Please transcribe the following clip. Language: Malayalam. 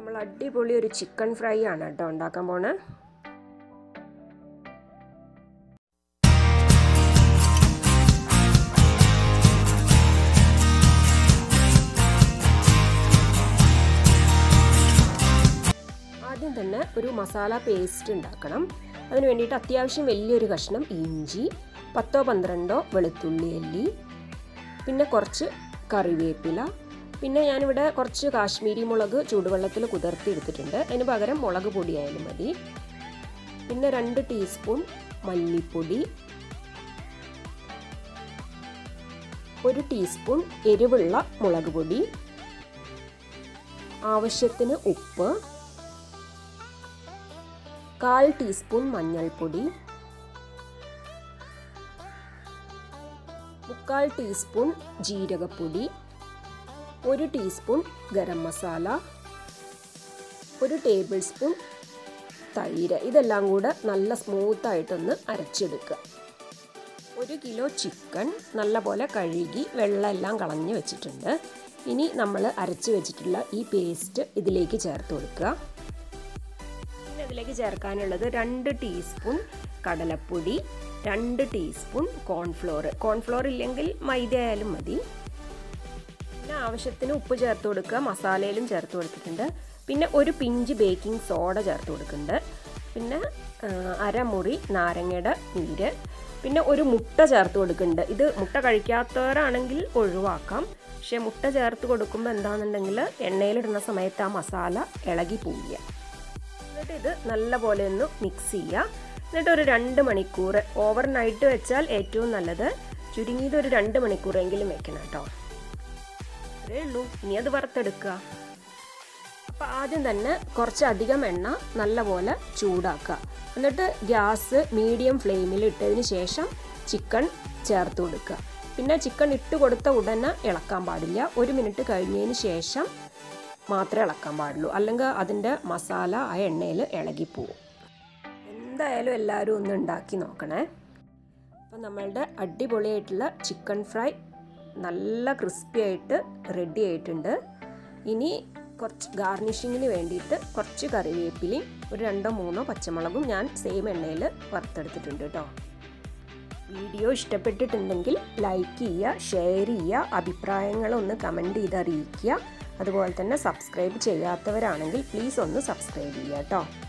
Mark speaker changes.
Speaker 1: നമ്മൾ അടിപൊളി ഒരു ചിക്കൻ ഫ്രൈ ആണ് കേട്ടോ ഉണ്ടാക്കാൻ പോണേ. ആദ്യം തന്നെ ഒരു മസാല പേസ്റ്റ് ഉണ്ടാക്കണം. അതിന് വേണ്ടിയിട്ട് അത്യാവശ്യം വലിയൊരു കഷ്ണം ഇഞ്ചി, 10-12 വെളുത്തുള്ളി അല്ലി, പിന്നെ കുറച്ച് കറിവേപ്പില, പിന്നെ ഞാനിവിടെ കുറച്ച് കാശ്മീരി മുളക് ചൂടുവെള്ളത്തിൽ കുതിർത്തി എടുത്തിട്ടുണ്ട്. അതിന് പകരം മുളക് പൊടിയായാലും മതി. പിന്നെ 2 ടീസ്പൂൺ മല്ലിപ്പൊടി, 1 ടീസ്പൂൺ എരിവുള്ള മുളക് പൊടി, ആവശ്യത്തിന് ഉപ്പ്, 1/4 ടീസ്പൂൺ മഞ്ഞൾപ്പൊടി, 1/4 ടീസ്പൂൺ ജീരകപ്പൊടി, 1 teaspoon garam masala, 1 tablespoon തൈര്. ഇതെല്ലാം കൂടെ നല്ല സ്മൂത്തായിട്ടൊന്ന് അരച്ചെടുക്കുക. 1 കിലോ ചിക്കൻ നല്ലപോലെ കഴുകി വെള്ളമെല്ലാം കളഞ്ഞ് വെച്ചിട്ടുണ്ട്. ഇനി നമ്മൾ അരച്ച് വെച്ചിട്ടുള്ള ഈ പേസ്റ്റ് ഇതിലേക്ക് ചേർത്ത് കൊടുക്കുക. പിന്നെ ഇതിലേക്ക് ചേർക്കാനുള്ളത് 2 ടീസ്പൂൺ കടലപ്പൊടി, 2 ടീസ്പൂൺ കോൺഫ്ലോർ ഇല്ലെങ്കിൽ മൈദ ആയാലും മതി. പിന്നെ ആവശ്യത്തിന് ഉപ്പ് ചേർത്ത് കൊടുക്കുക. മസാലയിലും ചേർത്ത് കൊടുത്തിട്ടുണ്ട്. പിന്നെ 1 പിഞ്ച് ബേക്കിംഗ് സോഡ ചേർത്ത് കൊടുക്കുന്നുണ്ട്. പിന്നെ 1/2 മുറി നാരങ്ങയുടെ നീര്, പിന്നെ 1 മുട്ട ചേർത്ത് കൊടുക്കുന്നുണ്ട്. ഇത് മുട്ട കഴിക്കാത്തവരാണെങ്കിൽ ഒഴിവാക്കാം. പക്ഷേ മുട്ട ചേർത്ത് കൊടുക്കുമ്പോൾ എന്താണെന്നുണ്ടെങ്കിൽ എണ്ണയിലിടുന്ന സമയത്ത് ആ മസാല ഇളകി പോവില്ല. എന്നിട്ട് ഇത് നല്ലപോലെ ഒന്ന് മിക്സ് ചെയ്യുക. എന്നിട്ട് ഒരു 2 മണിക്കൂർ ഓവർനൈറ്റ് വെച്ചാൽ ഏറ്റവും നല്ലത്. ചുരുങ്ങിയത് ഒരു 2 മണിക്കൂറെങ്കിലും വെക്കണം കേട്ടോ. അത്രേ ഉള്ളൂ. ഇനി അത് വറുത്തെടുക്കുക. അപ്പോൾ ആദ്യം തന്നെ കുറച്ചധികം എണ്ണ നല്ലപോലെ ചൂടാക്കുക. എന്നിട്ട് ഗ്യാസ് മീഡിയം ഫ്ലെയിമിൽ ഇട്ടതിന് ശേഷം ചിക്കൻ ചേർത്ത് കൊടുക്കുക. പിന്നെ ചിക്കൻ ഇട്ട് കൊടുത്ത ഉടനെ ഇളക്കാൻ പാടില്ല. 1 മിനിറ്റ് കഴിഞ്ഞതിന് ശേഷം മാത്രമേ ഇളക്കാൻ പാടുള്ളൂ. അല്ലെങ്കിൽ അതിൻ്റെ മസാല ആ എണ്ണയിൽ ഇളകിപ്പോവും. എന്തായാലും എല്ലാവരും ഒന്ന് ഉണ്ടാക്കി നോക്കണേ. അപ്പം നമ്മളുടെ അടിപൊളിയായിട്ടുള്ള ചിക്കൻ ഫ്രൈ നല്ല ക്രിസ്പി ആയിട്ട് റെഡി ആയിട്ടുണ്ട്. ഇനി കുറച്ച് ഗാർണിഷിങ്ങിന് വേണ്ടിയിട്ട് കുറച്ച് കറിവേപ്പിലയും 2-3 പച്ചമുളകും ഞാൻ സെയിം എണ്ണയിൽ വറുത്തെടുത്തിട്ടുണ്ട് കേട്ടോ. വീഡിയോ ഇഷ്ടപ്പെട്ടിട്ടുണ്ടെങ്കിൽ ലൈക്ക് ചെയ്യുക, ഷെയർ ചെയ്യുക, അഭിപ്രായങ്ങളൊന്ന് കമൻറ്റ് ചെയ്ത് അറിയിക്കുക. അതുപോലെ തന്നെ സബ്സ്ക്രൈബ് ചെയ്യാത്തവരാണെങ്കിൽ പ്ലീസ് ഒന്ന് സബ്സ്ക്രൈബ് ചെയ്യുക കേട്ടോ.